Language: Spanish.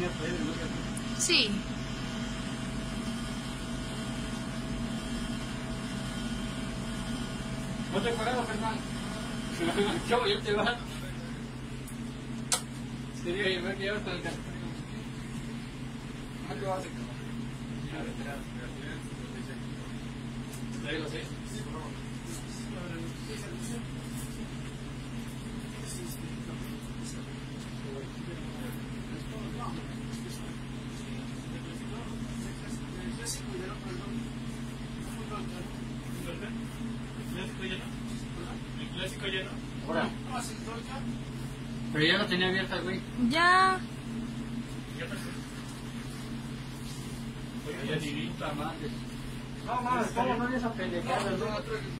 Sí. ¿No te acuerdas, Fernando? Yo te va. Sería que me quedo hasta el carro. ¿Cuánto hace? ¿Traigo así? ¿El clásico lleno? Ahora. Pero ya lo tenía abierta, güey. Ya. Ya pasó. Oye, ya ni puta madre. No mames, ¿cómo no esa pendejada?